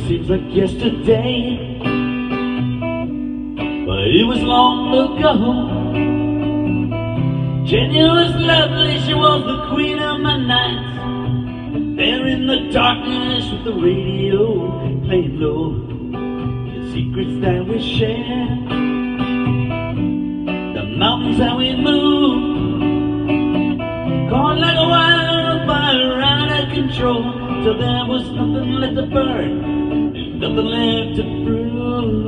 seems like yesterday, but it was long ago. Jenny was lovely, she was the queen of my nights. There in the darkness with the radio playing low, the secrets that we share, the mountains that we move, caught like a wildfire out of control, till there was nothing left to burn and nothing left to prove.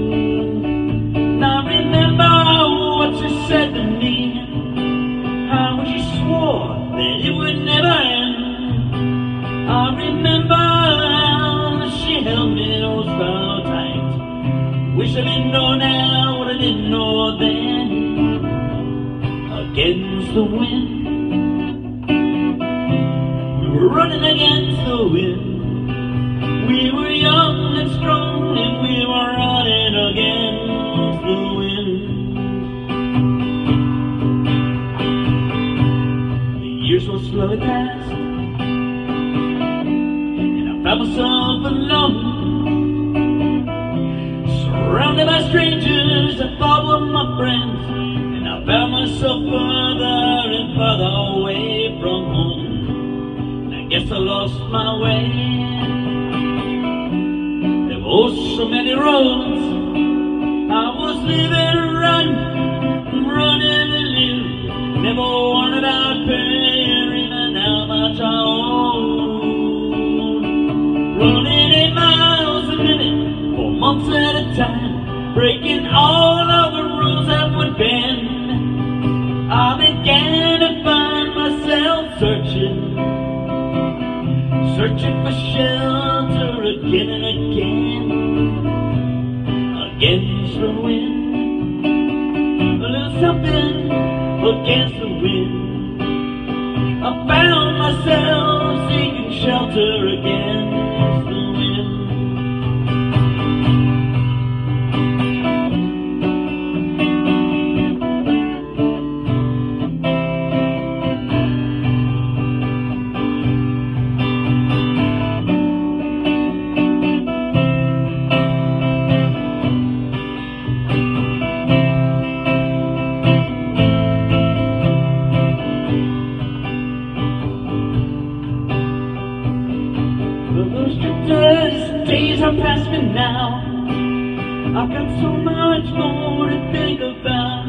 Now remember what she said to me, how she swore that it would never end. I remember how she held me oh so tight. Wish I didn't know now what I didn't know then. Against the wind, we were running against the wind. We were young and strong, and we were running against the wind. The years so slowly passed, and I found myself alone, surrounded by strangers I thought were my friends, and I found myself further and further away from home. And I guess I lost my way. There were so many roads I was living, running to live. Never worried about paying even how much I own. Running 8 miles a minute for months at a time, breaking all of the rules that would bend. I began to find myself searching for shelter again and again. Against the wind, a little something against the wind. I found myself seeking shelter against the wind. Days are past me now. I've got so much more to think about.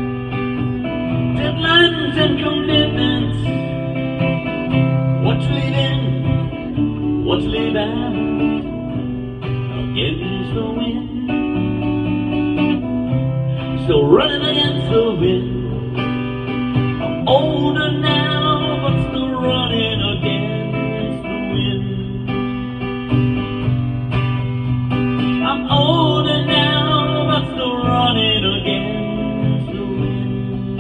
Deadlines and commitments. What to leave in, what to leave out. Against the wind, still running against the wind. I'm older now, but still running against the wind. I'm older now, but still running against the wind.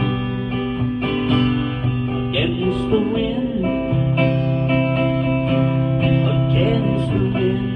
Against the wind. Against the wind.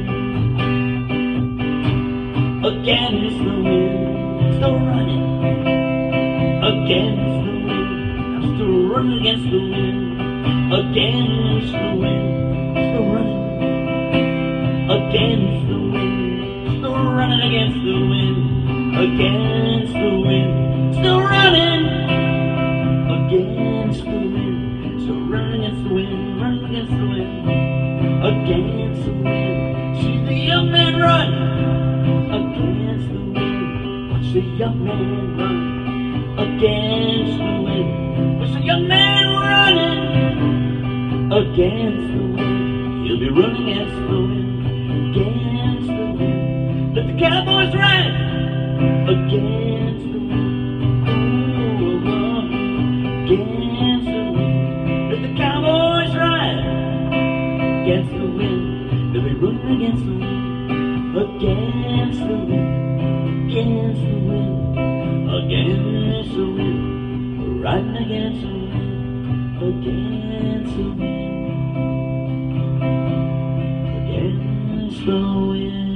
Against the wind. Still running against the wind. I'm still running against the wind. Against the wind. Still running against the wind. Running against the wind, against the wind, still running against the wind, still running against the wind, running against the wind, against the wind. See the young man run against the wind. Watch the young man run against the wind. Watch the young man running against the wind. He'll be running against the wind, against the wind. Let the cowboys ride against the wind. Oh, against the wind. Let the cowboys ride against the wind. They'll be running against the wind. Against the wind. Against the wind. Against the wind. Riding against the wind. Against the wind. Against the wind.